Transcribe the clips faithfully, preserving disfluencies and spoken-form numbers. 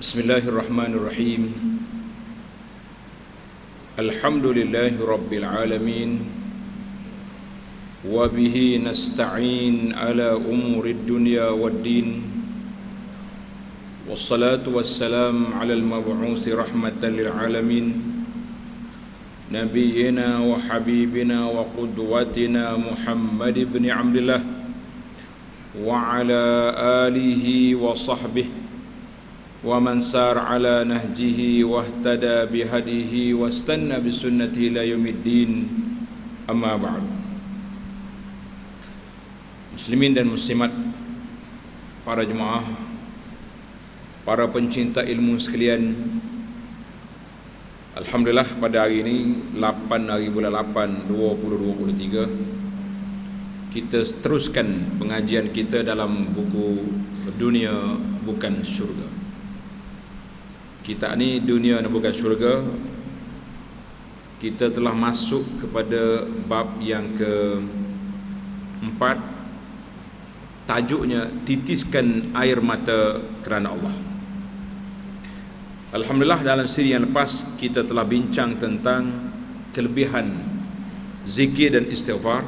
Bismillahirrahmanirrahim. Alhamdulillahi rabbil alamin. Wa bihi nasta'in ala umurid dunya waddin. Wassalatu wassalam ala al-mab'uthi rahmatan lil alamin. Nabiyyina wa habibina wa qudwatina Muhammad ibn Abdullah wa ala alihi wa sahbihi wa man sar ala nahjihi wahtada bihadihi wastanna bisunnatihi ila yaumiddin. Amma ba'd. Muslimin dan muslimat, para jemaah, para pencinta ilmu sekalian, alhamdulillah pada hari ini lapan hari bulan lapan dua ribu dua puluh tiga kita teruskan pengajian kita dalam buku Dunia Bukan Syurga. Kita ni dunia dan bukan syurga. Kita telah masuk kepada bab yang keempat. Tajuknya titiskan air mata kerana Allah. Alhamdulillah, dalam siri yang lepas kita telah bincang tentang kelebihan zikir dan istighfar,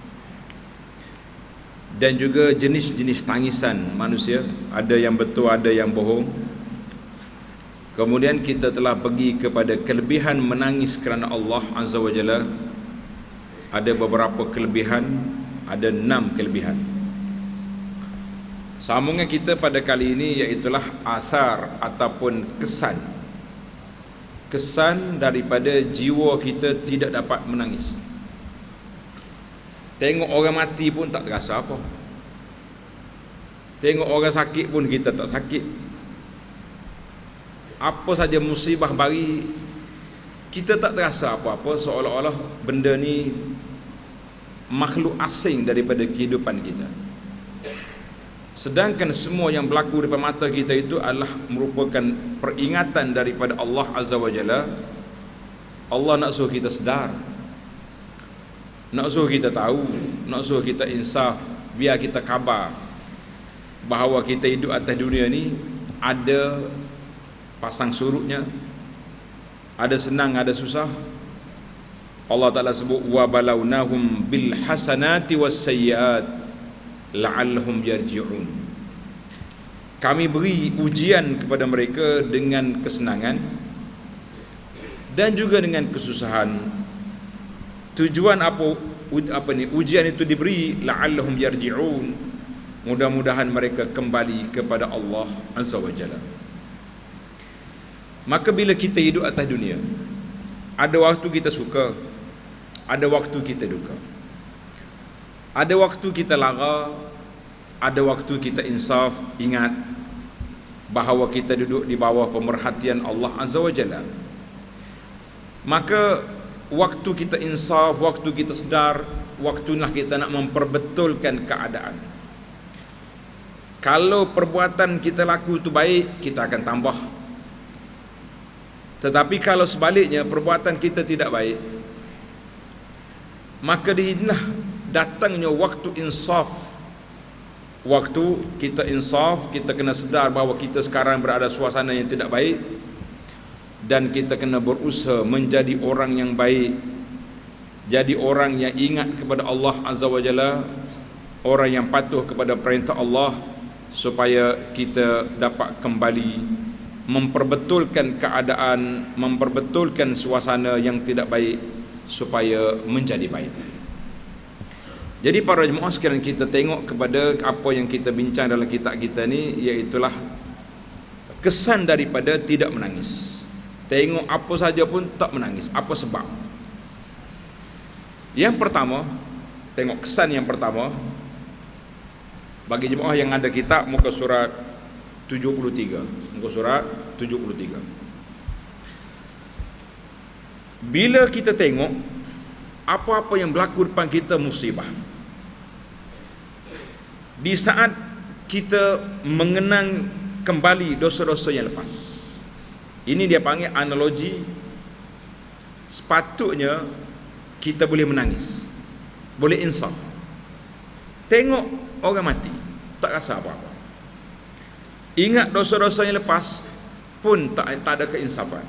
dan juga jenis-jenis tangisan manusia. Ada yang betul, ada yang bohong. Kemudian kita telah pergi kepada kelebihan menangis kerana Allah Azza wa Jalla. Ada beberapa kelebihan, ada enam kelebihan. Sambungan kita pada kali ini iaitulah athar ataupun kesan. Kesan daripada jiwa kita tidak dapat menangis. Tengok orang mati pun tak terasa apa. Tengok orang sakit pun kita tak sakit. Apa saja musibah bagi, kita tak terasa apa-apa, seolah-olah benda ni makhluk asing daripada kehidupan kita. Sedangkan semua yang berlaku di depan mata kita itu adalah merupakan peringatan daripada Allah Azza wa Jalla. Allah nak suruh kita sedar, nak suruh kita tahu, nak suruh kita insaf, biar kita khabar bahawa kita hidup atas dunia ni ada pasang surutnya, ada senang, ada susah. Allah Ta'ala sebut wa balawnahum bil hasanati was sayyiat la'allahum yarji'un. Kami beri ujian kepada mereka dengan kesenangan dan juga dengan kesusahan. Tujuan apa apa ni ujian itu diberi? La'allahum yarji'un, mudah-mudahan mereka kembali kepada Allah Azza wa Jalla. Maka bila kita hidup atas dunia, ada waktu kita suka, ada waktu kita duka. Ada waktu kita lara, ada waktu kita insaf. Ingat bahawa kita duduk di bawah pemerhatian Allah Azza wa Jalla. Maka waktu kita insaf, waktu kita sedar, waktulah kita nak memperbetulkan keadaan. Kalau perbuatan kita laku itu baik, kita akan tambah. Tetapi kalau sebaliknya perbuatan kita tidak baik, maka disinilah datangnya waktu insaf. Waktu kita insaf, kita kena sedar bahawa kita sekarang berada suasana yang tidak baik, dan kita kena berusaha menjadi orang yang baik, jadi orang yang ingat kepada Allah Azza wa Jalla, orang yang patuh kepada perintah Allah, supaya kita dapat kembali memperbetulkan keadaan, memperbetulkan suasana yang tidak baik supaya menjadi baik. Jadi para jemaah sekalian, kita tengok kepada apa yang kita bincang dalam kitab kita ni, iaitulah kesan daripada tidak menangis. Tengok apa saja pun tak menangis. Apa sebab? Yang pertama, tengok kesan yang pertama. Bagi jemaah yang ada kitab, muka surat tujuh puluh tiga, muka surat tujuh puluh tiga. Bila kita tengok apa-apa yang berlaku depan kita musibah, di saat kita mengenang kembali dosa-dosa yang lepas, ini dia panggil analogi. Sepatutnya kita boleh menangis, boleh insaf. Tengok orang mati, tak rasa apa-apa. Ingat dosa-dosa yang lepas, pun tak, tak ada keinsafan.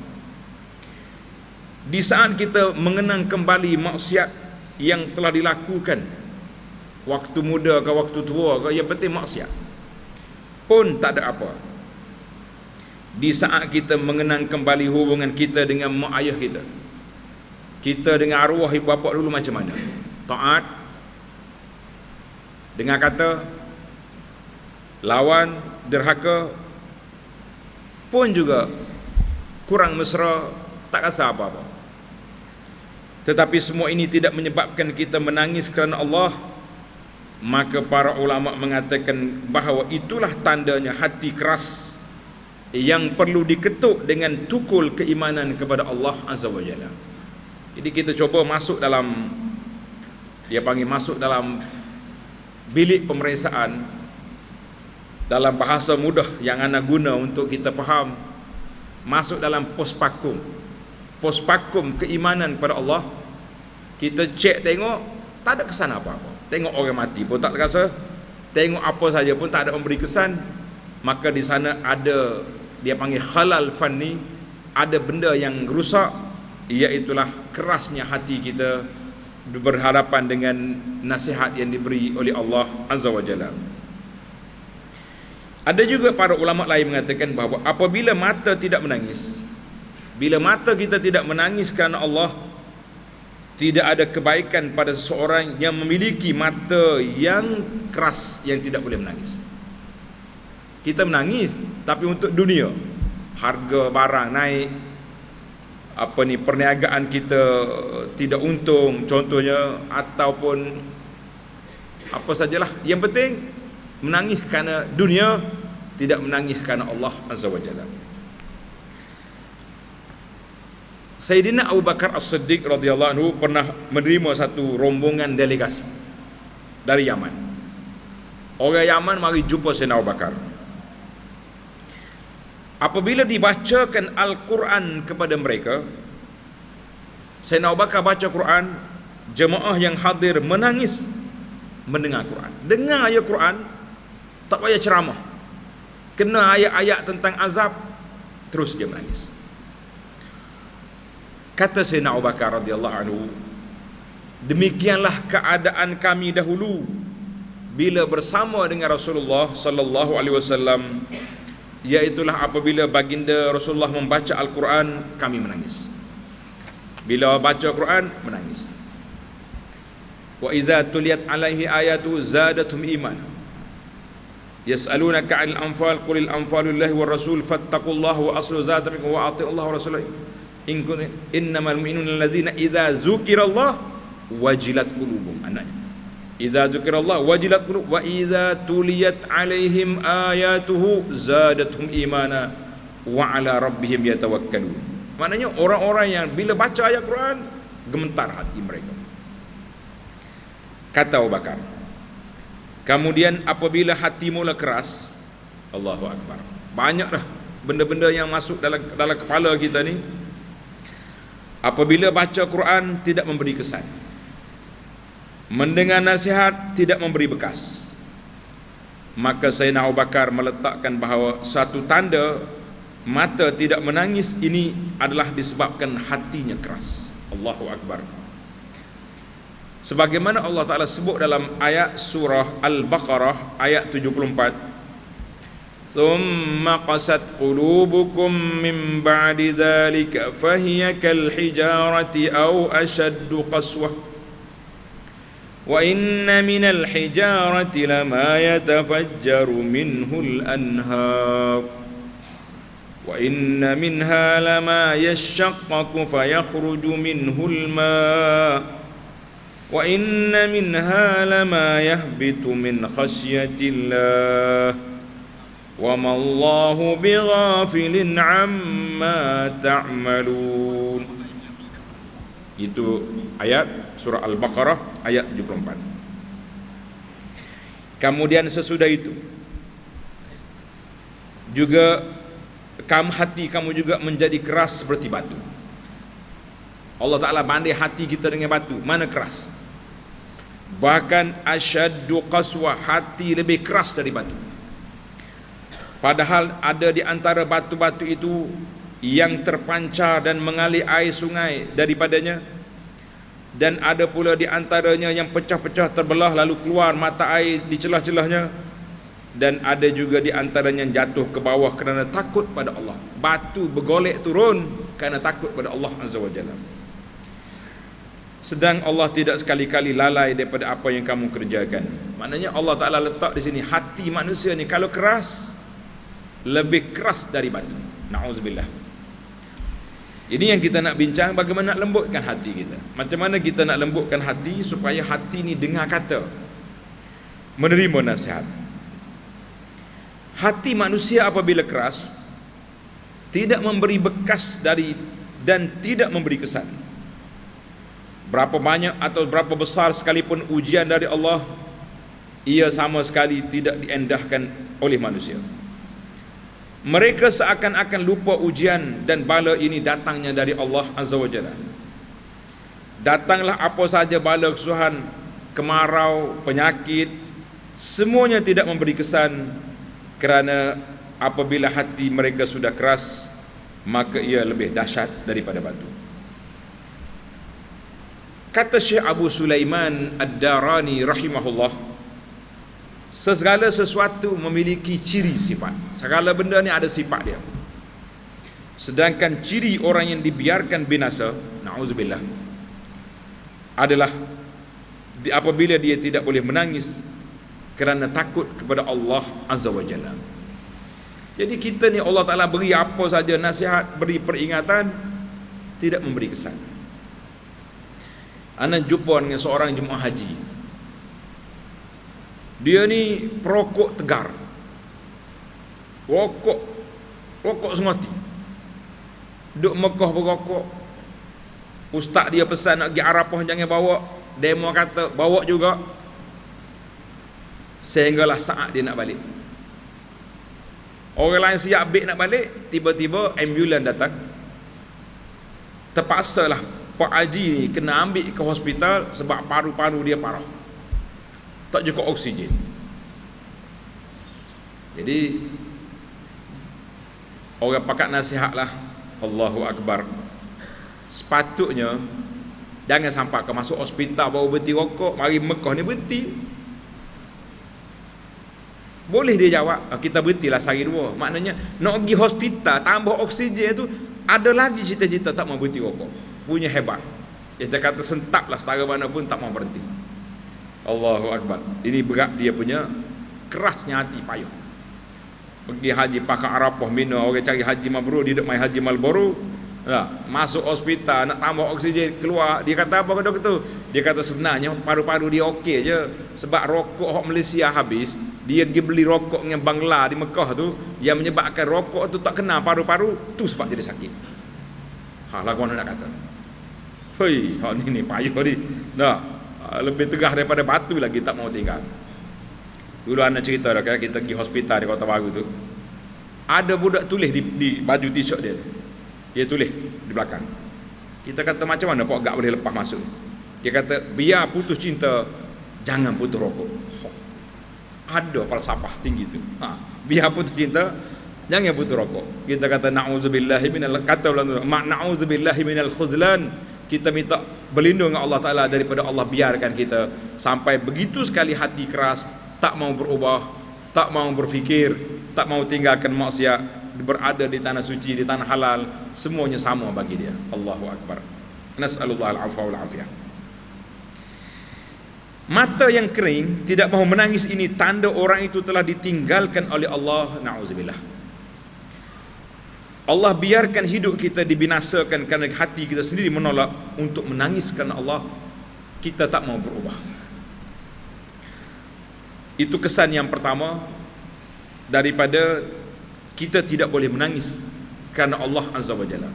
Di saat kita mengenang kembali maksiat yang telah dilakukan waktu muda ke waktu tua ke, yang penting maksiat, pun tak ada apa. Di saat kita mengenang kembali hubungan kita dengan mak ayah kita, kita dengan arwah ibu bapa dulu macam mana, taat, dengan kata, lawan, derhaka, pun juga kurang mesra, tak rasa apa-apa. Tetapi semua ini tidak menyebabkan kita menangis kerana Allah. Maka para ulama mengatakan bahawa itulah tandanya hati keras yang perlu diketuk dengan tukul keimanan kepada Allah Azza wa Jalla. Jadi kita cuba masuk dalam, dia panggil masuk dalam bilik pemeriksaan, dalam bahasa mudah yang ana guna untuk kita faham, masuk dalam pospakum. Pospakum keimanan kepada Allah. Kita cek tengok, tak ada kesan apa-apa. Tengok orang mati pun tak terasa, tengok apa saja pun tak ada memberi kesan. Maka di sana ada, dia panggil khalal fanni, ada benda yang rusak, iaitulah kerasnya hati kita berhadapan dengan nasihat yang diberi oleh Allah Azza wa Jalla. Ada juga para ulama lain mengatakan bahawa apabila mata tidak menangis, bila mata kita tidak menangis kerana Allah, tidak ada kebaikan pada seseorang yang memiliki mata yang keras yang tidak boleh menangis. Kita menangis tapi untuk dunia, harga barang naik, apa ni, perniagaan kita tidak untung contohnya, ataupun apa sajalah, yang penting menangis kerana dunia, tidak menangis kerana Allah Azza wa Jalla. Sayyidina Abu Bakar As-Siddiq radhiyallahu anhu pernah menerima satu rombongan delegasi dari Yaman. Orang Yaman mari jumpa Sayyidina Abu Bakar. Apabila dibacakan Al-Quran kepada mereka, Sayyidina Abu Bakar baca Quran, jemaah yang hadir menangis mendengar Quran. Dengar ayat Quran, tak payah ceramah, kena ayat-ayat tentang azab, terus dia menangis. Kata Sayyidina Abu Bakar radhiyallahu anhu, demikianlah keadaan kami dahulu bila bersama dengan Rasulullah sallallahu alaihi wasallam, iaitulah apabila baginda Rasulullah membaca Al-Quran, kami menangis. Bila baca Quran, menangis. Wa idza tuliyat alaihi ayatu zadatum iman. Yas'alunaka 'anil anfal qulil anfalu lillahi war rasul fattaqullaha wa aslu zatakum wa atiullaha wa rasulahu. In kuntum innamal mu'minuna allazina idza dzukirallah wajilat qulubuhum. Anaknya, idza dzukirallah wajilat qulubuhum wa idza tuliyat 'alaihim ayatuhu zadatuhum imana wa 'ala rabbihim yatawakkalun. Maknanya orang-orang yang bila baca ayat Quran, gemetar hati mereka. Kata Abu Bakar, kemudian apabila hati mula keras, Allahu Akbar, banyaklah benda-benda yang masuk dalam dalam kepala kita ni. Apabila baca Quran tidak memberi kesan, mendengar nasihat tidak memberi bekas, maka Sayyidina Abu Bakar meletakkan bahawa satu tanda mata tidak menangis ini adalah disebabkan hatinya keras. Allahu Akbar. Sebagaimana Allah Ta'ala sebut dalam ayat surah Al-Baqarah ayat tujuh puluh empat, Thumma qasat qulubukum min ba'di dhalika fahiya kal hijarati aw ashaddu qaswah wa inna minal hijarati lama yatafajjaru minhul anhar wa inna minha lama yashaqqaqu fayakhruju minhul ma' wa inna minha lama yahbitu min khasyatillah wa ma Allahu bighafilin amma ta'malun. Itu ayat surah Al-Baqarah ayat tujuh puluh empat. Kemudian sesudah itu juga kamu, hati kamu juga menjadi keras seperti batu. Allah Ta'ala banding hati kita dengan batu, mana keras, bahkan asyaddu qaswa, hati lebih keras dari batu. Padahal ada di antara batu-batu itu yang terpancar dan mengalir air sungai daripadanya, dan ada pula di antaranya yang pecah-pecah terbelah lalu keluar mata air di celah-celahnya, dan ada juga di antaranya yang jatuh ke bawah kerana takut pada Allah. Batu bergolek turun kerana takut pada Allah Azza wa Jalla. Sedang Allah tidak sekali-kali lalai daripada apa yang kamu kerjakan. Maknanya Allah Ta'ala letak di sini hati manusia ni kalau keras, lebih keras dari batu. Na'udzubillah. Ini yang kita nak bincang, bagaimana nak lembutkan hati kita. Macam mana kita nak lembutkan hati supaya hati ni dengar kata, menerima nasihat. Hati manusia apabila keras, tidak memberi bekas dari dan tidak memberi kesan. Berapa banyak atau berapa besar sekalipun ujian dari Allah, ia sama sekali tidak diendahkan oleh manusia. Mereka seakan-akan lupa ujian dan bala ini datangnya dari Allah Azza wa Jalla. Datanglah apa saja bala kesusahan, kemarau, penyakit, semuanya tidak memberi kesan, kerana apabila hati mereka sudah keras, maka ia lebih dahsyat daripada batu. Kata Syekh Abu Sulaiman Ad-Darani rahimahullah, segala sesuatu memiliki ciri sifat. Segala benda ni ada sifat dia. Sedangkan ciri orang yang dibiarkan binasa, na'udzubillah, adalah di, apabila dia tidak boleh menangis kerana takut kepada Allah Azza wa Jalla. Jadi kita ni Allah Ta'ala beri apa saja nasihat, beri peringatan, tidak memberi kesan. Ana jumpa dengan seorang jemaah haji. Dia ni perokok tegar. Rokok Rokok semati. Duk Mekah berokok. Ustaz dia pesan nak pergi Arafah jangan bawa. Demo kata bawa juga. Sehinggalah saat dia nak balik. Orang lain siap beg nak balik, tiba-tiba ambulan datang. Terpaksalah Pak Haji ni kena ambil ke hospital sebab paru-paru dia parah, tak cukup oksigen. Jadi orang pakat nasihatlah, Allahu Akbar, sepatutnya jangan sampai ke masuk hospital baru berhenti rokok. Mari Mekah ni berhenti. Boleh dia jawab, kita berhentilah sehari dua. Maknanya nak pergi hospital tambah oksigen tu, ada lagi cita-cita tak mau berhenti rokok. Punya hebat. Kita kata sentaplah setara mana pun tak mau berhenti. Allahu Akbar. Ini berat dia punya, kerasnya hati payah. Pergi haji pakai Arafah Mina, orang cari haji mabrur, dia duk mai haji Marlboro. Nah, masuk hospital nak tambah oksigen, keluar, dia kata apa ke doktor? Dia kata sebenarnya paru-paru dia okey je, sebab rokok hok Malaysia habis, dia pergi beli rokok dengan Bangla di Mekah tu, yang menyebabkan rokok tu tak kena paru-paru, tu sebab jadi sakit. Ha lah kau nak kata. Hoi, hak ni ni payah ni. Dah, lebih tegah daripada batu lagi tak mau tinggal. Dulu anak cerita dah kita pergi hospital di Kota Baru tu. Ada budak tulis di, di baju t-shirt dia. Dia tulis di belakang. Kita kata macam mana kau agak boleh lepas masuk. Dia kata biar putus cinta, jangan putus rokok. Oh, ada falsafah tinggi tu. Ha, biar putus cinta, jangan putus rokok. Kita kata na'udzubillahi minal kata mak na'udzubillahi minal khuzlan. Kita minta berlindung dengan Allah Ta'ala daripada Allah biarkan kita sampai begitu sekali hati keras, tak mau berubah, tak mau berfikir, tak mau tinggalkan maksiat, berada di tanah suci, di tanah halal, semuanya sama bagi dia. Allahu Akbar. Nas'alullah al-afwa wal afiyah. Mata yang kering, tidak mahu menangis, ini tanda orang itu telah ditinggalkan oleh Allah. Na'udzubillah. Allah biarkan hidup kita dibinasakan kerana hati kita sendiri menolak untuk menangis kerana Allah. Kita tak mau berubah. Itu kesan yang pertama daripada kita tidak boleh menangis kerana Allah Azza wa Jalla.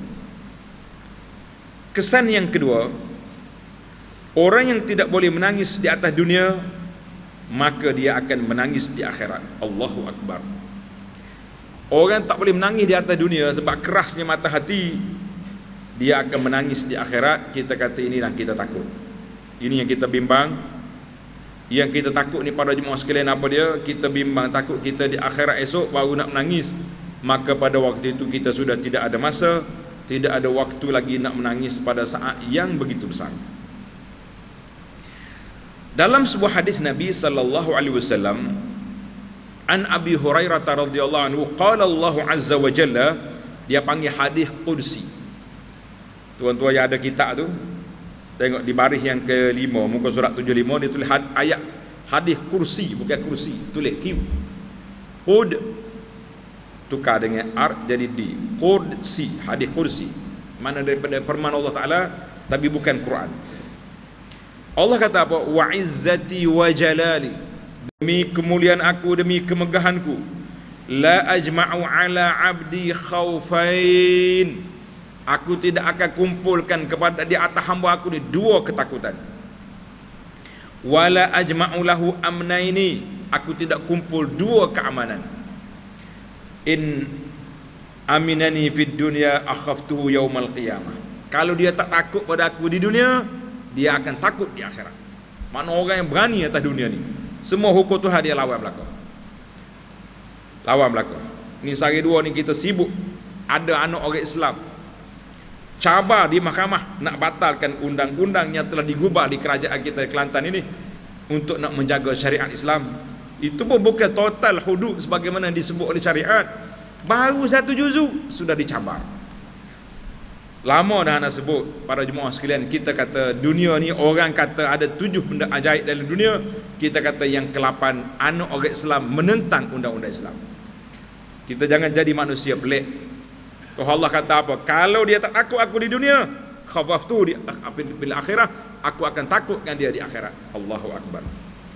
Kesan yang kedua, orang yang tidak boleh menangis di atas dunia, maka dia akan menangis di akhirat. Allahu Akbar. Orang tak boleh menangis di atas dunia sebab kerasnya mata hati, dia akan menangis di akhirat. Kita kata ini dan kita takut. Ini yang kita bimbang. Yang kita takut ni para jemaah sekalian apa dia? Kita bimbang takut kita di akhirat esok baru nak menangis. Maka pada waktu itu kita sudah tidak ada masa, tidak ada waktu lagi nak menangis pada saat yang begitu besar. Dalam sebuah hadis Nabi sallallahu alaihi wasallam, an Abi Hurairah radhiyallahu anhu, qala Allah azza wa jalla, dia panggil hadis qudsi. Tuan-tuan yang ada kitab tu, tengok di baris yang kelima, muka surat tujuh puluh lima, dia tulis had, ayat hadis kursi, bukan kursi, tulis Q. Qud tukar dengan R jadi D. Qudsi, hadis kursi. Mana daripada firman Allah Taala tapi bukan Quran. Allah kata apa? Wa izzati wa jalali, demi kemuliaan aku, demi kemegahanku, la ajma'u ala abdi khaufain, aku tidak akan kumpulkan kepada di atas hamba aku ni dua ketakutan. Wala ajma'u lahu amnaini, aku tidak kumpul dua keamanan. In aminani fid dunya akhaftuhu yaumal qiyamah, kalau dia tak takut pada aku di dunia, dia akan takut di akhirat. Mana orang yang berani atas dunia ni, semua hukum Tuhan dia lawan belaka. Lawan belaka. Ni sehari dua ni kita sibuk, ada anak orang Islam cabar di mahkamah nak batalkan undang-undang yang telah digubah di kerajaan kita Kelantan ini untuk nak menjaga syariat Islam. Itu pun bukan total hudud sebagaimana disebut oleh syariat, baru satu juzuk sudah dicabar. Lama dah nak sebut para jemaah sekalian, kita kata dunia ni, orang kata ada tujuh benda ajaib dalam dunia, kita kata yang kelapan anak orang Islam menentang undang-undang Islam. Kita jangan jadi manusia pelik. Tuhan Allah kata apa? Kalau dia tak takut aku di dunia, khafaftu di bil akhirah, aku akan takutkan dia di akhirat. Allahu akbar.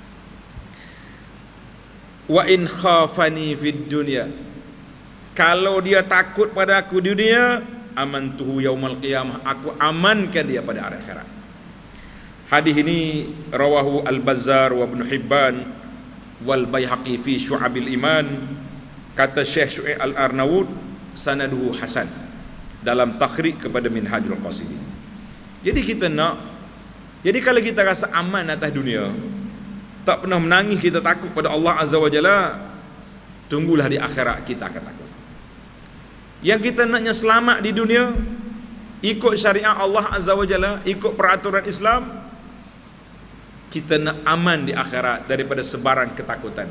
Wa in khafani fid dunya, kalau dia takut pada aku di dunia, amantuhu yaumal qiyamah, aku amankan dia pada hari akhirat. Hadis ini rawahu Al-Bazzar wa Ibn Hibban wal Baihaqi fi Syu'abil Iman. Kata Syekh Syu'aib Al-Arnaud, sanaduhu hasan, dalam takhrij kepada Minhajul Qasidin. Jadi kita nak, jadi kalau kita rasa aman atas dunia, tak pernah menangis, kita takut pada Allah Azza wa Jalla, tunggulah di akhirat kita akan takut. Yang kita naknya selamat di dunia, ikut syariat Allah Azza wa Jalla, ikut peraturan Islam, kita nak aman di akhirat daripada sebaran ketakutan.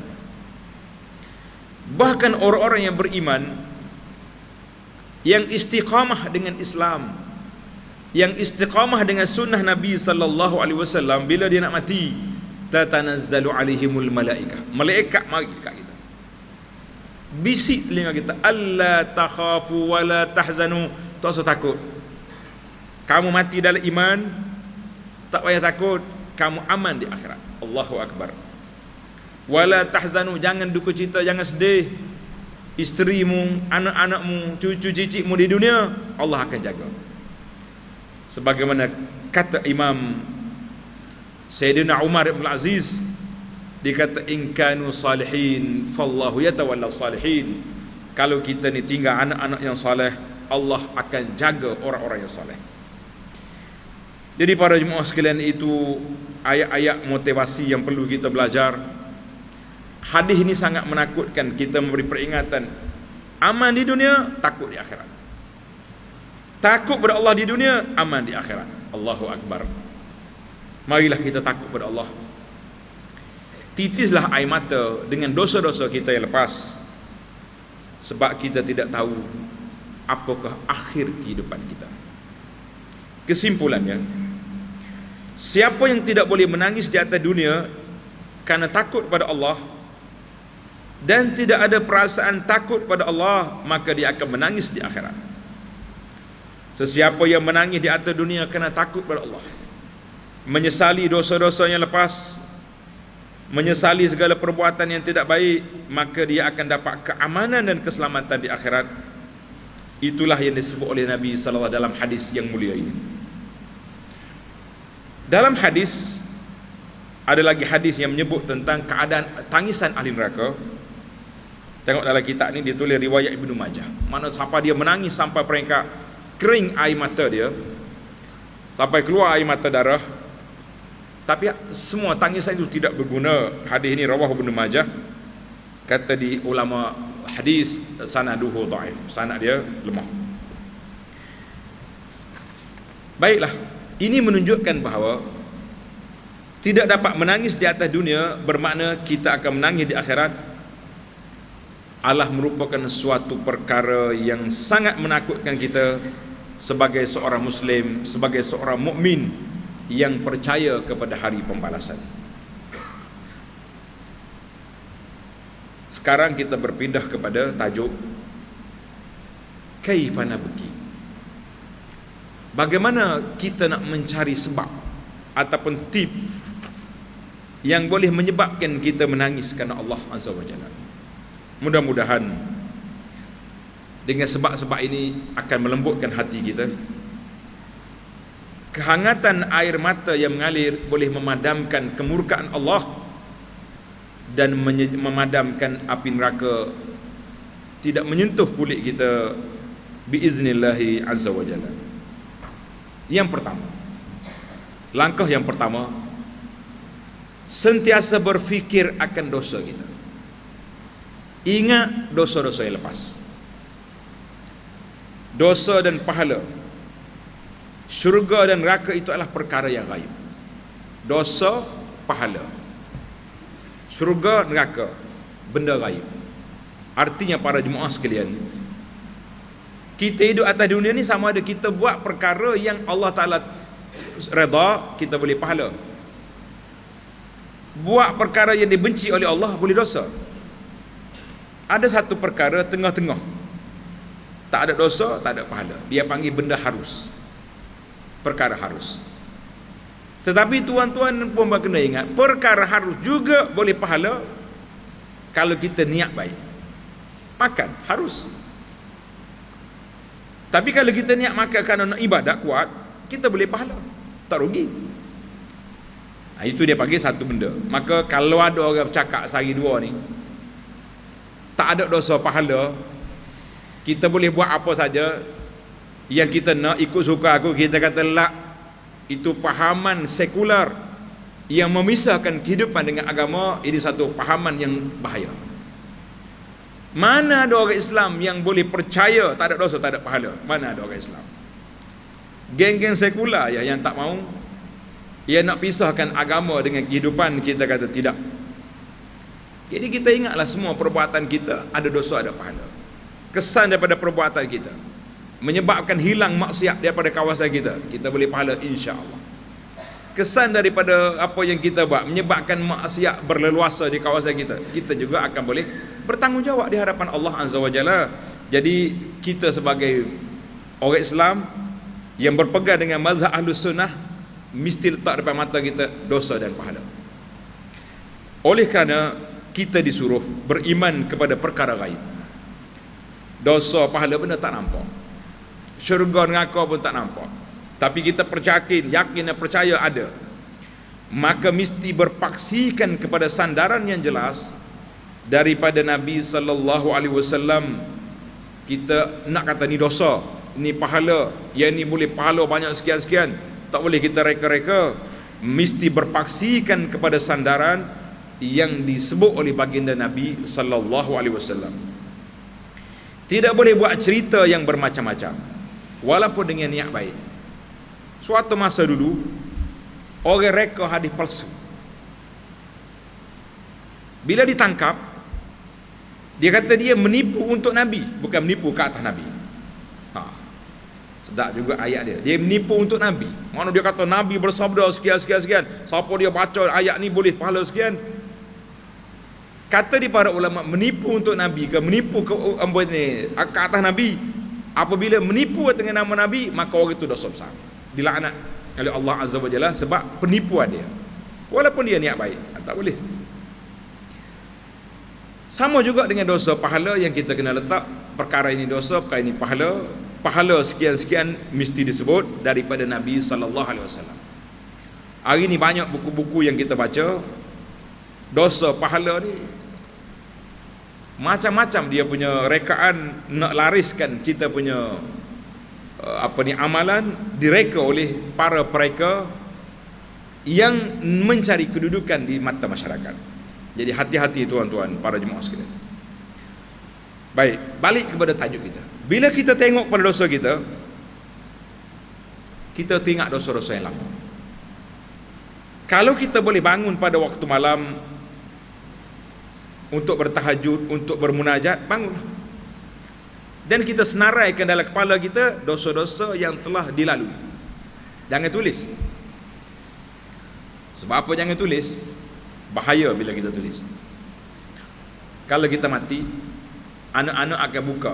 Bahkan orang-orang yang beriman, yang istiqamah dengan Islam, yang istiqamah dengan sunnah Nabi sallallahu alaihi wasallam, bila dia nak mati, tatanazzalu alaihimul malaikah, malaikat mari dekat kita, bisik telinga kita, alla takhafu wala tahzanu, tak usah takut, kamu mati dalam iman, tak payah takut, kamu aman di akhirat. Allahu akbar. Wala tahzanu, jangan duka cita, jangan sedih. Isterimu, anak-anakmu, cucu cicitmu di dunia, Allah akan jaga. Sebagaimana kata Imam Sayyidina Umar ibn Aziz, dia kata, in kanu salihin fallahu yatawalla salihin, kalau kita ni tinggal anak-anak yang saleh, Allah akan jaga orang-orang yang saleh. Jadi para jemaah sekalian, itu ayat-ayat motivasi yang perlu kita belajar. Hadis ini sangat menakutkan, kita memberi peringatan. Aman di dunia, takut di akhirat. Takut pada Allah di dunia, aman di akhirat. Allahu akbar. Marilah kita takut pada Allah. Titislah air mata dengan dosa-dosa kita yang lepas, sebab kita tidak tahu apakah akhir kehidupan kita. Kesimpulannya, siapa yang tidak boleh menangis di atas dunia karena takut pada Allah, dan tidak ada perasaan takut pada Allah, maka dia akan menangis di akhirat. Sesiapa yang menangis di atas dunia kerana takut pada Allah, menyesali dosa-dosa yang lepas, menyesali segala perbuatan yang tidak baik, maka dia akan dapat keamanan dan keselamatan di akhirat. Itulah yang disebut oleh Nabi sallallahu alaihi wasallam dalam hadis yang mulia ini. Dalam hadis, ada lagi hadis yang menyebut tentang keadaan tangisan ahli neraka. Tengok dalam kitab ni, dia tulis riwayat Ibnu Majah. Mana siapa dia menangis sampai peringkat kering air mata dia, sampai keluar air mata darah, Tapi semua tangisan itu tidak berguna. Hadis ini rawah Ibnu Majah. Kata di ulama hadis, sanaduhu dhaif, sanad dia lemah. Baiklah, ini menunjukkan bahawa tidak dapat menangis di atas dunia bermakna kita akan menangis di akhirat adalah merupakan suatu perkara yang sangat menakutkan kita sebagai seorang Muslim, sebagai seorang mukmin yang percaya kepada hari pembalasan. Sekarang kita berpindah kepada tajuk Kaifa nabki. Bagaimana kita nak mencari sebab ataupun tip yang boleh menyebabkan kita menangis kerana Allah Azza wa Jalla. Mudah-mudahan dengan sebab-sebab ini akan melembutkan hati kita. Kehangatan air mata yang mengalir boleh memadamkan kemurkaan Allah dan memadamkan api neraka, tidak menyentuh kulit kita biiznillahi azza wa jalla. Yang pertama, langkah yang pertama, sentiasa berfikir akan dosa kita. Ingat dosa-dosa yang lepas. Dosa dan pahala, syurga dan neraka itu adalah perkara yang gaib. Dosa, pahala, syurga, neraka, benda gaib. Artinya para jemaah sekalian, kita hidup atas dunia ni sama ada kita buat perkara yang Allah Ta'ala redha, kita boleh pahala. Buat perkara yang dibenci oleh Allah, boleh dosa. Ada satu perkara tengah-tengah, tak ada dosa, tak ada pahala. Dia panggil benda harus, perkara harus. Tetapi tuan-tuan pun kena ingat, perkara harus juga boleh pahala kalau kita niat baik. Makan harus. Tapi kalau kita niat makan kerana nak ibadat kuat, kita boleh pahala, tak rugi. Nah, itu dia panggil satu benda. Maka kalau ada orang bercakap sehari dua ni tak ada dosa pahala, kita boleh buat apa saja yang kita nak, ikut suka aku, kita kata la, itu pahaman sekular yang memisahkan kehidupan dengan agama. Ini satu pahaman yang bahaya. Mana ada orang Islam yang boleh percaya tak ada dosa, tak ada pahala? Mana ada orang Islam? Geng-geng sekular ya yang tak mau, yang nak pisahkan agama dengan kehidupan, kita kata tidak. Jadi kita ingatlah semua perbuatan kita ada dosa, ada pahala. Kesan daripada perbuatan kita menyebabkan hilang maksiat daripada kawasan kita, kita boleh pahala insya-Allah. Kesan daripada apa yang kita buat menyebabkan maksiat berleluasa di kawasan kita, kita juga akan boleh bertanggungjawab di hadapan Allah Azza wa Jalla. Jadi kita sebagai orang Islam yang berpegang dengan mazhab Ahlus Sunnah mesti letak depan mata kita dosa dan pahala. Oleh kerana kita disuruh beriman kepada perkara gaib. Dosa, pahala, benda tak nampak. Syurga, neraka pun tak nampak. Tapi kita percaya, yakin dan percaya ada. Maka mesti berpaksikan kepada sandaran yang jelas daripada Nabi sallallahu alaihi wasallam. Kita nak kata ni dosa, ni pahala, yang ni boleh pahala banyak sekian-sekian, tak boleh kita reka-reka. Mesti berpaksikan kepada sandaran yang disebut oleh baginda Nabi sallallahu alaihi wasallam. Tidak boleh buat cerita yang bermacam-macam walaupun dengan niat baik. Suatu masa dulu orang reka hadis palsu. Bila ditangkap, dia kata dia menipu untuk Nabi, bukan menipu ke atas Nabi. Ha. Sedap juga ayat dia. Dia menipu untuk Nabi. Mana dia kata Nabi bersabda sekian-sekian-sekian, siapa dia baca ayat ni boleh pahala sekian. Kata di para ulama, menipu untuk Nabi ke menipu ke, ni, ke atas Nabi, apabila menipu dengan nama Nabi, maka orang itu dosa besar, dilaknat oleh Allah Azza wa Jalla sebab penipuan dia, walaupun dia niat baik. Tak boleh. Sama juga dengan dosa pahala yang kita kena letak, perkara ini dosa, perkara ini pahala. Pahala sekian-sekian mesti disebut daripada Nabi sallallahu alaihi wasallam. Hari ni banyak buku-buku yang kita baca, dosa pahala ni macam-macam dia punya rekaan, nak lariskan kita punya uh, apa ni amalan, direka oleh para pereka yang mencari kedudukan di mata masyarakat. Jadi hati-hati tuan-tuan para jemaah sekalian. Baik, balik kepada tajuk kita. Bila kita tengok pada dosa kita, kita teringat dosa-dosa yang lama. Kalau kita boleh bangun pada waktu malam untuk bertahajud, untuk bermunajat, bangunlah. Dan kita senaraikan dalam kepala kita dosa-dosa yang telah dilalui. Jangan tulis. Sebab apa jangan tulis? Bahaya bila kita tulis. Kalau kita mati, anak-anak akan buka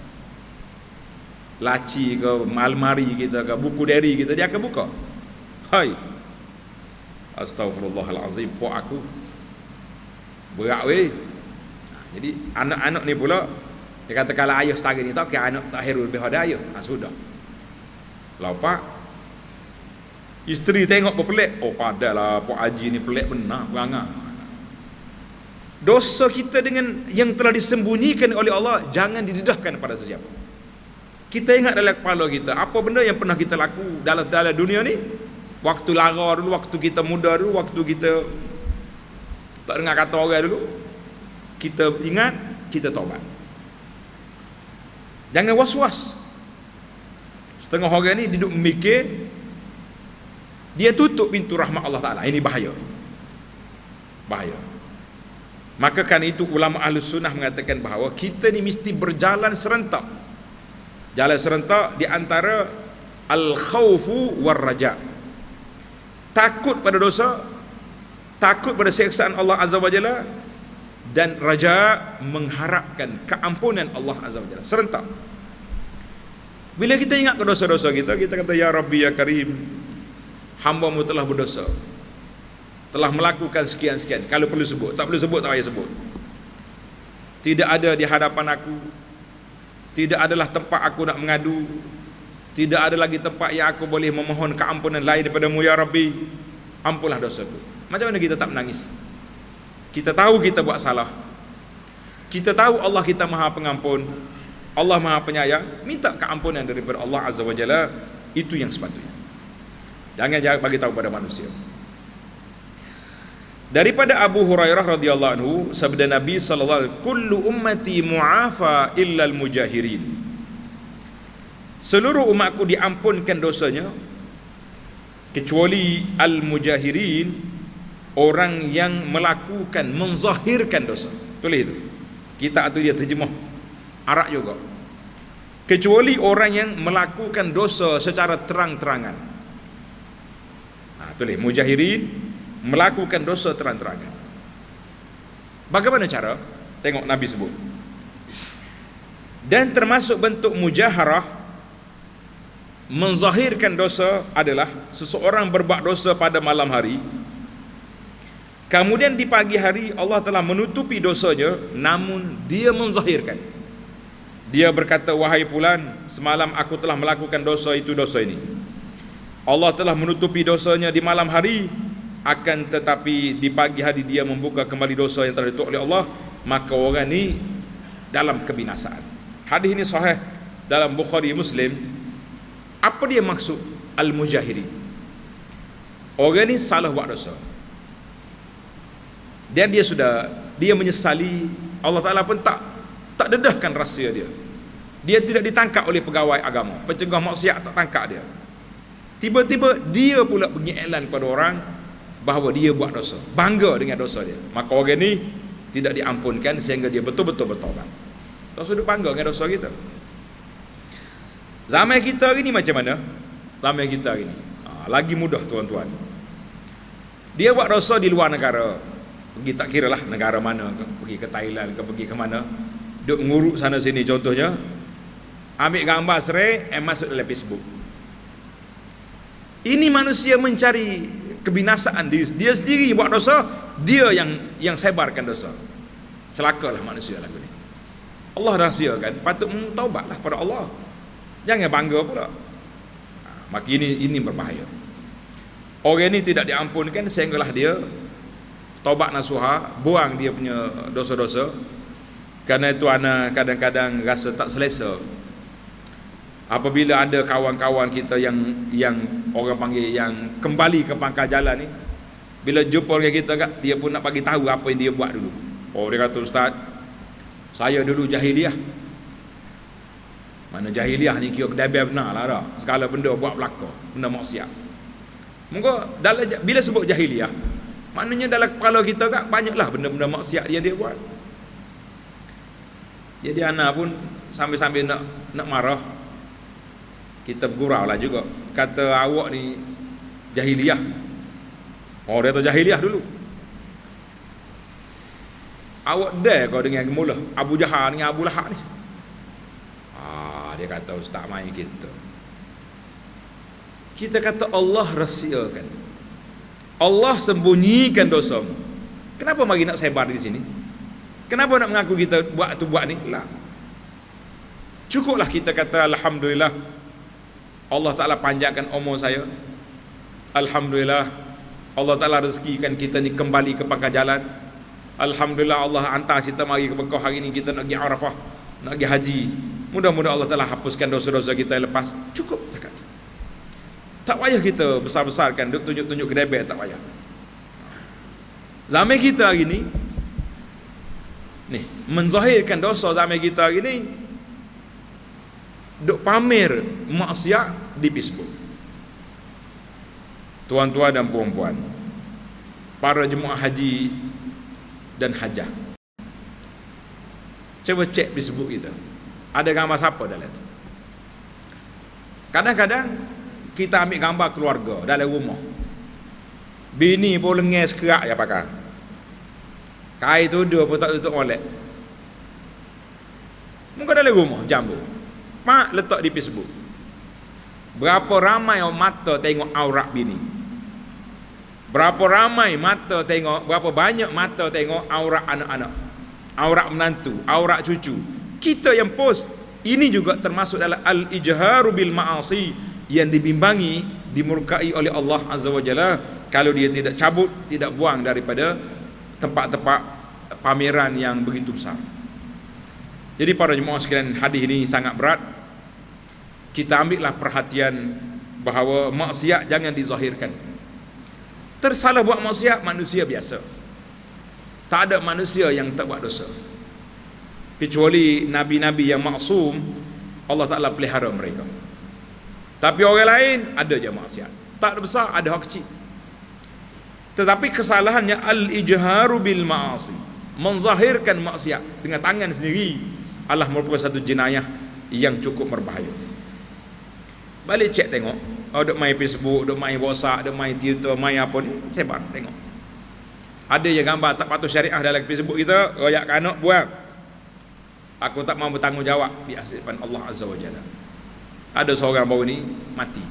laci ke, almari kita ke, buku diary kita, dia akan buka. Hai, astagfirullahalazim, pok aku berat weh. Jadi anak-anak ni pula, dia kata kalau ayah setara ni tau, kira anak tak heru lebih pada ayah. Ha, sudah. Lapak isteri tengok berpelik, oh padalah Pok Haji ni pelik benar, perangai. Dosa kita dengan yang telah disembunyikan oleh Allah jangan didedahkan pada sesiapa. Kita ingat dalam kepala kita apa benda yang pernah kita laku dalam dalam dunia ni, waktu lara dulu, waktu kita muda dulu, waktu kita tak dengar kata orang dulu, kita ingat, kita taubat. Jangan was-was. Setengah orang ni duduk memikir, dia tutup pintu rahmat Allah Ta'ala. Ini bahaya. Bahaya. Maka kan itu ulama Ahlus Sunnah mengatakan bahawa kita ni mesti berjalan serentak. Jalan serentak di antara al-khawfu war-raja. Takut pada dosa, takut pada siksaan Allah Azza wa Jalla, dan raja, mengharapkan keampunan Allah Azza wa Jalla. Serentak. Bila kita ingat ke dosa-dosa kita, kita kata, Ya Rabbi, Ya Karim, hamba-Mu telah berdosa, telah melakukan sekian-sekian. Kalau perlu sebut, tak perlu sebut, tak payah sebut. Tidak ada di hadapan aku, tidak adalah tempat aku nak mengadu, tidak ada lagi tempat yang aku boleh memohon keampunan lain daripada-Mu, Ya Rabbi, ampunlah dosaku. Macam mana kita tak menangis? Kita tahu kita buat salah, kita tahu Allah kita Maha Pengampun, Allah Maha Penyayang, minta keampunan daripada Allah Azza wa Jalla. Itu yang sepatutnya. Jangan jangan bagi tahu pada manusia. Daripada Abu Hurairah radhiyallahu anhu, sabda Nabi sallallahu alaihi wasallam, kullu ummati mu'afa illa al-mujahirin. Seluruh umatku diampunkan dosanya kecuali al-mujahirin, orang yang melakukan, menzahirkan dosa. Tulis itu. Kita atau dia terjemah Arab juga. Kecuali orang yang melakukan dosa secara terang-terangan. Nah, tulis mujahirin, melakukan dosa terang-terangan. Bagaimana cara? Tengok Nabi sebut. Dan termasuk bentuk mujaharah, menzahirkan dosa, adalah seseorang berbuat dosa pada malam hari, kemudian di pagi hari Allah telah menutupi dosanya, namun dia menzahirkan. Dia berkata, wahai fulan, semalam aku telah melakukan dosa itu, dosa ini. Allah telah menutupi dosanya di malam hari, akan tetapi di pagi hari dia membuka kembali dosa yang telah ditutup oleh Allah, maka orang ini dalam kebinasaan. Hadis ini sahih dalam Bukhari Muslim. Apa dia maksud al-mujahirin? Orang ini salah buat dosa, dan dia sudah, dia menyesali. Allah Ta'ala pun tak tak dedahkan rahsia dia. Dia tidak ditangkap oleh pegawai agama, pencegah maksiat tak tangkap dia. Tiba-tiba dia pula pergi iklan kepada orang bahawa dia buat dosa, bangga dengan dosa dia. Maka orang ni tidak diampunkan sehingga dia betul-betul bertaubat. Tak sudut bangga dengan dosa kita. Zaman kita hari ni macam mana? Zaman kita hari ni ha, lagi mudah tuan-tuan. Dia buat dosa di luar negara, pergi tak kira lah negara mana ke, pergi ke Thailand ke, pergi ke mana, duk nguruk sana sini. Contohnya, ambil gambar serai, eh masuk dalam Facebook. Ini manusia mencari kebinasaan diri. Dia sendiri buat dosa, dia yang yang sebarkan dosa. Celakalah manusia lagu ni. Allah rahsiakan, patut taubatlah pada Allah. Jangan bangga pula. Maka ini ini berbahaya. Orang ini tidak diampunkan sehinggalah dia taubat nasuha, buang dia punya dosa-dosa. Karena itu ana kadang-kadang rasa tak selesa apabila ada kawan-kawan kita yang yang orang panggil yang kembali ke pangkal jalan ni, Bila jumpa dengan kita kat, dia pun nak bagi tahu apa yang dia buat dulu. Oh, dia kata, Ustaz, saya dulu jahiliah. Mana jahiliah ni kira kedai benar lah dah. Segala benda buat belaka, benda maksiat. Moga dalam bila sebut jahiliah, maknanya dalam kepala kita kat banyaklah benda-benda maksiat dia dia buat. Jadi anak pun sambil-sambil nak nak marah, kita bergurau lah juga. Kata awak ni jahiliah. Oh, dia tahu jahiliah dulu. Awak dah kau dengan mula Abu Jahal dengan Abu Lahab ni. Ah, dia kata ustaz main kita. Kita kata Allah rahsiakan. Allah sembunyikan dosa. Kenapa mari nak sebar di sini? Kenapa nak mengaku kita buat tu buat ni? Lah. Cukuplah kita kata alhamdulillah Allah Taala panjangkan umur saya. Alhamdulillah Allah Ta'ala rezekikan kita ni kembali ke pangkal jalan. Alhamdulillah Allah hantar kita mari ke Mekah hari ni, kita nak pergi Arafah, nak pergi haji. Mudah-mudahan Allah Ta'ala hapuskan dosa-dosa kita yang lepas. Cukup cakap. Tak payah kita besar-besarkan, duk tunjuk-tunjuk kedebek, tak payah. Zaman kita hari ni ni menzahirkan dosa zaman kita hari ni, duk pamer maksiat di Facebook. Tuan-tuan dan puan-puan, para jemaah haji dan hajah, cuba cek Facebook kita, ada gambar siapa dalam tu. Kadang-kadang kita ambil gambar keluarga dalam rumah, bini pun lengas kerak ya pakai, kain tudung pun tak tutup molek, muka dalam rumah jambu, mak letak di Facebook. Berapa ramai orang mata tengok aurat bini, berapa ramai mata tengok, berapa banyak mata tengok aurat anak-anak, aurat menantu, aurat cucu. Kita yang post ini juga termasuk dalam al-ijharu bil ma'asi, yang dibimbangi, dimurkai oleh Allah Azza wa Jalla kalau dia tidak cabut, tidak buang daripada tempat-tempat pameran yang begitu besar. Jadi para jemaah sekalian, hadis ini sangat berat. Kita ambillah perhatian bahawa maksiat jangan dizahirkan. Tersalah buat maksiat manusia biasa. Tak ada manusia yang tak buat dosa, kecuali nabi-nabi yang maksum, Allah Ta'ala pelihara mereka. Tapi orang lain ada je maksiat. Tak ada besar, ada hak kecil. Tetapi kesalahannya al-ijharu bil ma'asi, menzahirkan maksiat dengan tangan sendiri, Allah merupakan satu jenayah yang cukup berbahaya. Balik cek tengok, oh, duk main Facebook, duk main WhatsApp, duk main Twitter, main apa ni, sebar tengok. Ada je gambar tak patuh syariah dalam Facebook kita, royak kanak buang. Aku tak mahu bertanggungjawab di hadapan Allah Azza wa Jalla. Ada seorang baru ni mati,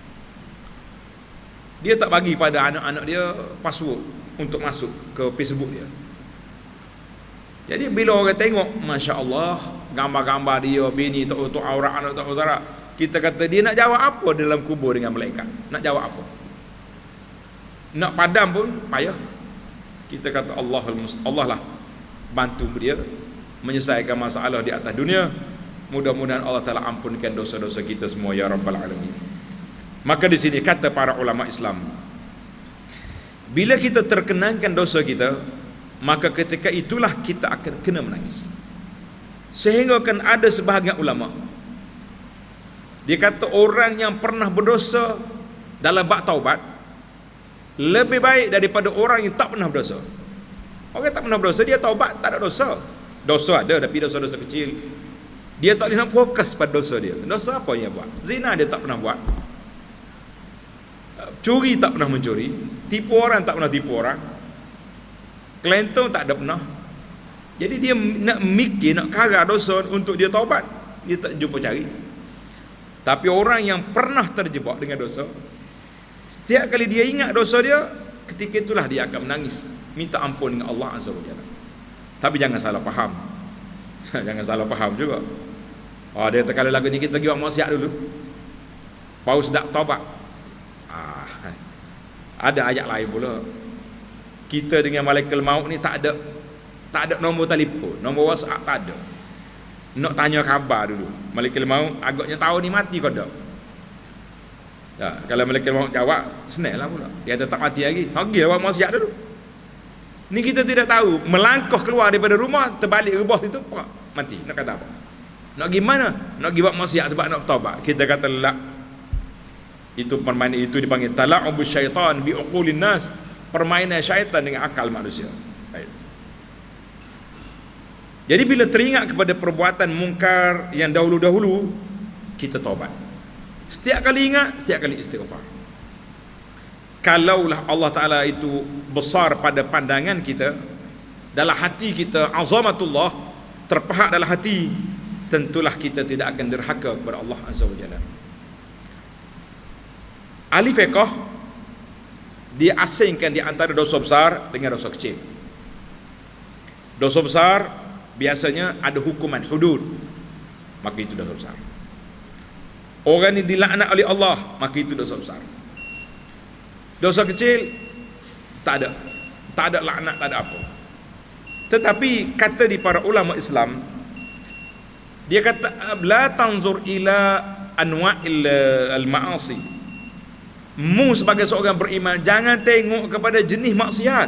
dia tak bagi pada anak-anak dia password untuk masuk ke Facebook dia. Jadi bila orang tengok, Masya Allah, gambar-gambar dia, bini tak utuh aurat, anak tak utuh aurat, kita kata dia nak jawab apa dalam kubur dengan malaikat? Nak jawab apa? Nak padam pun payah. Kita kata Allah Allah lah bantu dia menyelesaikan masalah di atas dunia. Mudah-mudahan Allah Ta'ala ampunkan dosa-dosa kita semua ya Rabbal Alamin. Maka di sini kata para ulama Islam, bila kita terkenangkan dosa kita, maka ketika itulah kita akan kena menangis. Sehingga kan ada sebahagian ulama, dia kata orang yang pernah berdosa dalam bab taubat lebih baik daripada orang yang tak pernah berdosa. Orang tak pernah berdosa, dia taubat, tak ada dosa. Dosa ada, tapi dosa-dosa kecil. Dia tak boleh nak fokus pada dosa dia. Dosa apa yang dia buat? Zina dia tak pernah buat, curi tak pernah mencuri, tipu orang tak pernah tipu orang, kelentong tak ada pernah. Jadi dia nak mikir, nak kara dosa untuk dia taubat, dia tak jumpa cari. Tapi orang yang pernah terjebak dengan dosa, setiap kali dia ingat dosa dia, ketika itulah dia akan menangis, minta ampun dengan Allah Azza wa Jalla. Tapi jangan salah faham. Jangan salah faham juga. Oh, dia kata kalau lagu ni kita pergi buat maksiat dulu, baru sedap taubat. Ah, ada ayat lain pula. Kita dengan malaikat maut ni tak ada tak ada nombor telefon, nombor WhatsApp tak ada. Nak tanya khabar dulu. Malaikat maut agaknya tahu ni mati ke tak. Ya, kalau malaikat maut jawab, senang lah pula. Dia tetap mati lagi. Pergi lah buat maksiat dulu. Ni kita tidak tahu. Melangkah keluar daripada rumah, terbalik rebah itu, mati. Nak kata apa? Nak pergi mana? Nak pergi buat maksiat sebab nak bertaubat. Kita kata la. Itu permainan itu dipanggil tala'ubu syaitan bi uqulin nas. Permainan syaitan dengan akal manusia. Baik. Jadi bila teringat kepada perbuatan mungkar yang dahulu-dahulu, kita taubat. Setiap kali ingat, setiap kali istighfar. Kalaulah Allah Ta'ala itu besar pada pandangan kita, dalam hati kita azamatullah terpahat dalam hati, tentulah kita tidak akan derhaka kepada Allah Azza wa Jalla. Ahli fiqh dia asingkan di antara dosa besar dengan dosa kecil. Dosa besar biasanya ada hukuman hudud, maka itu dosa besar. Orang ini dilaknat oleh Allah, maka itu dosa besar. Dosa kecil tak ada, tak ada laknat, tak ada apa. Tetapi kata di para ulama Islam, dia kata la tanzur ila anwa'il al-ma'asi. Mu sebagai seorang beriman jangan tengok kepada jenis maksiat.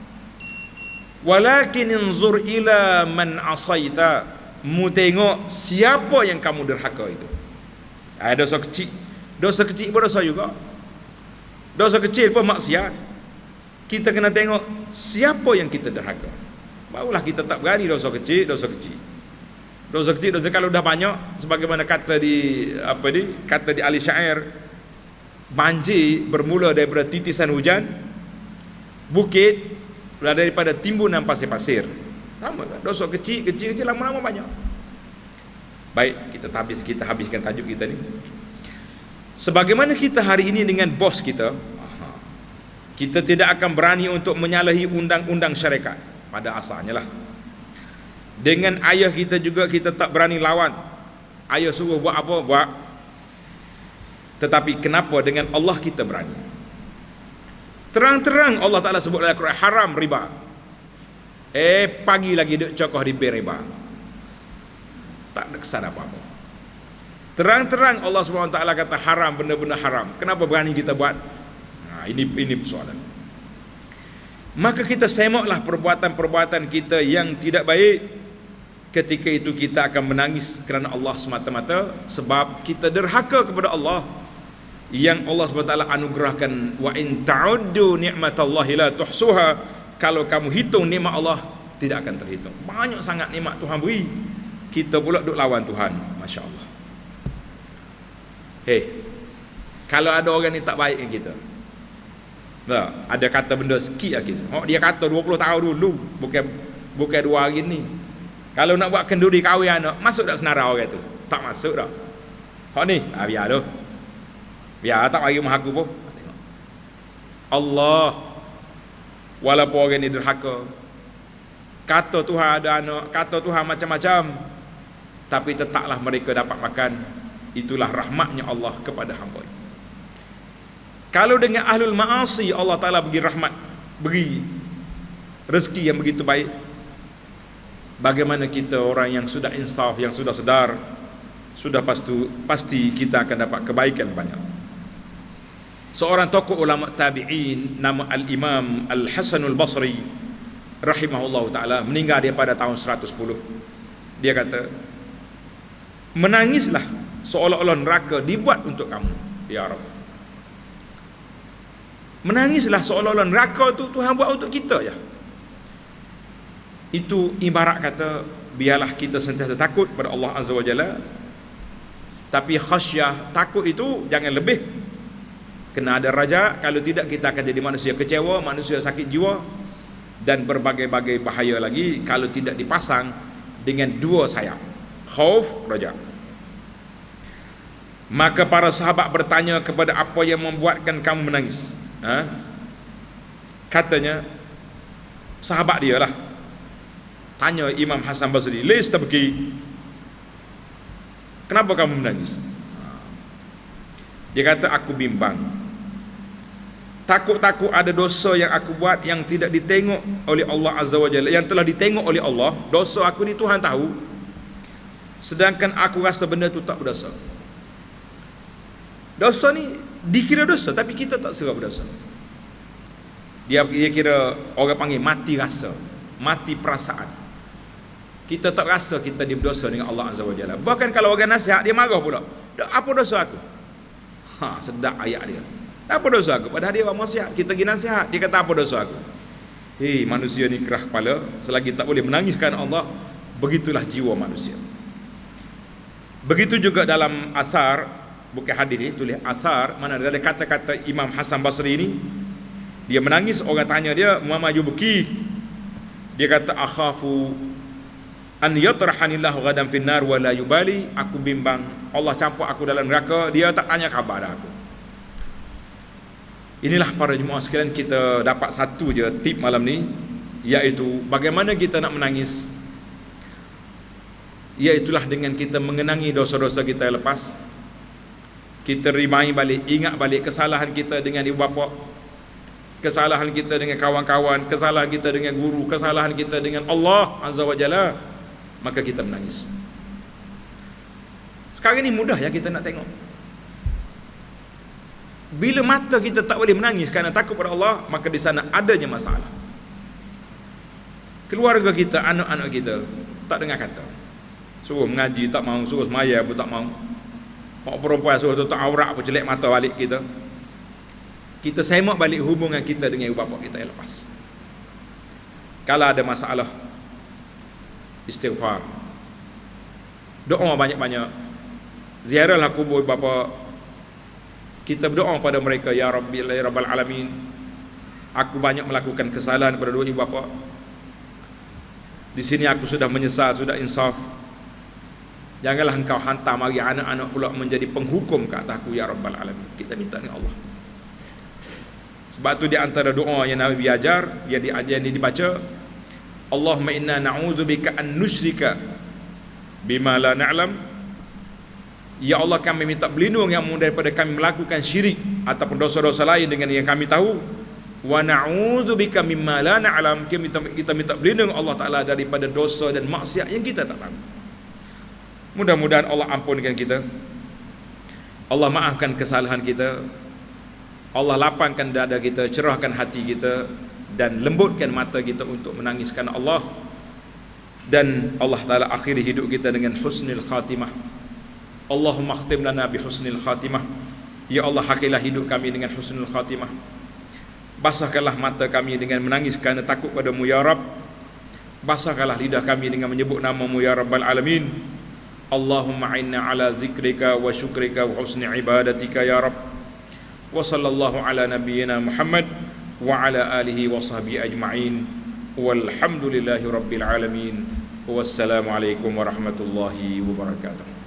Walakin inzur ila man asaita. Mu tengok siapa yang kamu derhaka itu. Ada dosa kecil, dosa kecil pun dosa juga. Dosa kecil pun maksiat. Kita kena tengok siapa yang kita derhaka. Barulah kita tak berani dosa kecil, dosa kecil. Dosa kecil, dosa kalau dah banyak, sebagaimana kata di apa ni, kata di ahli syair, banjir bermula daripada titisan hujan, bukit daripada timbunan pasir-pasir. Sama kan? Dosa kecil, kecil, kecil lama-lama banyak. Baik, kita habis kita habiskan tajuk kita ni. Sebagaimana kita hari ini dengan bos kita, kita tidak akan berani untuk menyalahi undang-undang syarikat pada asalnya lah. Dengan ayah kita juga kita tak berani lawan. Ayah suruh buat apa, buat. Tetapi kenapa dengan Allah kita berani? Terang-terang Allah Ta'ala sebut dalam Quran haram riba. Eh pagi lagi duk cokoh di riba. Tak ada kesan apa-apa. Terang-terang Allah subhanahu wa taala kata haram, benda-benda haram. Kenapa berani kita buat? Nah, ini ini persoalan. Maka kita semaklah perbuatan-perbuatan kita yang tidak baik. Ketika itu kita akan menangis kerana Allah semata-mata, sebab kita derhaka kepada Allah yang Allah subhanahu wa taala anugerahkan. Wa in ta'uddu ni'matallahi la tuhsuha. Kalau kamu hitung nikmat Allah, tidak akan terhitung. Banyak sangat nikmat Tuhan beri. Kita pula duk lawan Tuhan. Masya Allah. Hei, kalau ada orang ni tak baik dengan kita, nah, ada kata benda sikit lah kita. Oh, dia kata dua puluh tahun dulu, bukan bukan dua hari ni. Kalau nak buat kenduri kahwin anak, masuk tak senara orang tu? Tak masuk dah. Hak ni, ah, biar tu. Biar tak bagi rumah aku pun. Allah, walaupun orang ni derhaka, kata Tuhan ada anak, kata Tuhan macam-macam, tapi tetaplah mereka dapat makan. Itulah rahmatnya Allah kepada hamba. Kalau dengan ahlul ma'asi Allah Ta'ala bagi rahmat, beri rezeki yang begitu baik, bagaimana kita orang yang sudah insaf, yang sudah sedar, sudah pasti, pasti kita akan dapat kebaikan banyak. Seorang tokoh ulama tabi'in nama Al-Imam Al-Hasanul Basri rahimahullah ta'ala, meninggal dia pada tahun seratus sepuluh. Dia kata, menangislah seolah-olah neraka dibuat untuk kamu, ya Rabb. Menangislah seolah-olah neraka tu Tuhan buat untuk kita ya. Itu ibarat kata, biarlah kita sentiasa takut pada Allah Azza wa Jalla, tapi khasyah, takut itu jangan lebih. Kena ada raja, kalau tidak kita akan jadi manusia kecewa, manusia sakit jiwa, dan berbagai-bagai bahaya lagi kalau tidak dipasang dengan dua sayap, khauf, raja. Maka para sahabat bertanya kepada apa yang membuatkan kamu menangis. Ha? Katanya, sahabat dia lah tanya Imam Hasan Basri, "Lis tabki?" Kenapa kamu menangis? Dia kata, aku bimbang. Takut-takut ada dosa yang aku buat yang tidak ditengok oleh Allah Azza wa Jalla, yang telah ditengok oleh Allah. Dosa aku ni Tuhan tahu, sedangkan aku rasa benda tu tak berdosa. Dosa ni dikira dosa, tapi kita tak serap dosa. Dia, dia kira, orang panggil mati rasa, mati perasaan. Kita tak rasa kita dia berdosa dengan Allah Azza wa Jalla. Bahkan kalau orang nasihat, dia marah pula. Apa dosa aku? Ha, sedap ayat dia. Apa dosa aku? Padahal dia orang nasihat, kita pergi nasihat, dia kata apa dosa aku? Hei, manusia ni kerah kepala, selagi tak boleh menangiskan Allah, begitulah jiwa manusia. Begitu juga dalam asar, bukan hadis ni, tulis asar, mana ada kata-kata Imam Hasan Basri ni, dia menangis, orang tanya dia, Muhammad Yubuki, dia kata, akhafu an yatrahanillahu ghadan finnar wa la yubali, aku bimbang Allah campur aku dalam neraka, dia tak tanya khabar dah aku. Inilah para jemaah sekalian, kita dapat satu je tip malam ni, iaitu bagaimana kita nak menangis, iaitulah dengan kita mengenangi dosa-dosa kita yang lepas. Kita rimai balik, ingat balik kesalahan kita dengan ibu bapa, kesalahan kita dengan kawan-kawan, kesalahan kita dengan guru, kesalahan kita dengan Allah Azza wa Jalla, maka kita menangis. Sekarang ni mudah ya kita nak tengok. Bila mata kita tak boleh menangis kerana takut pada Allah, maka di sana adanya masalah. Keluarga kita, anak-anak kita tak dengar kata. Suruh mengaji tak mau, suruh semaya pun tak mau. Mak perempuan suruh tutup aurat pun celek mata balik kita. Kita semak balik hubungan kita dengan ibu bapa kita yang lepas. Kalau ada masalah, istighfar, doa banyak-banyak, ziarahlah kubur bapa. Kita berdoa pada mereka, ya Rabbi, ya Rabbal Alamin, aku banyak melakukan kesalahan pada dua ibu bapa. Di sini aku sudah menyesal, sudah insaf. Janganlah engkau hantar mari anak-anak pula menjadi penghukum ke atasku, ya Rabbal Alamin. Kita minta dengan Allah. Sebab tu di antara doa yang Nabi ajar, yang diajar, yang dibaca, Allahumma inna na'udzubika an nusyrika bima la na'lam. Ya Allah, kami minta berlindung yang daripada kami melakukan syirik ataupun dosa-dosa lain dengan yang kami tahu. Wa na'udzubika mimma la na'lam. Kita minta, kita minta berlindung Allah Ta'ala daripada dosa dan maksiat yang kita tak tahu. Mudah-mudahan Allah ampunkan kita, Allah maafkan kesalahan kita, Allah lapangkan dada kita, cerahkan hati kita, dan lembutkan mata kita untuk menangiskan Allah. Dan Allah Ta'ala akhiri hidup kita dengan husnul khatimah. Allahumma khtim lana bi husnil khatimah. Ya Allah, akhirlah hidup kami dengan husnul khatimah. Basahkanlah mata kami dengan menangis kerana takut padamu ya Rabb. Basahkanlah lidah kami dengan menyebut namamu ya Rabbal Alamin. Allahumma inna ala zikrika wa syukrika wa husni ibadatika ya Rabb. Wa sallallahu ala nabiyyina Muhammad wa ala alihi wa sahbihi ajma'in. Walhamdulillahi rabbil alamin. Wassalamualaikum warahmatullahi wabarakatuh.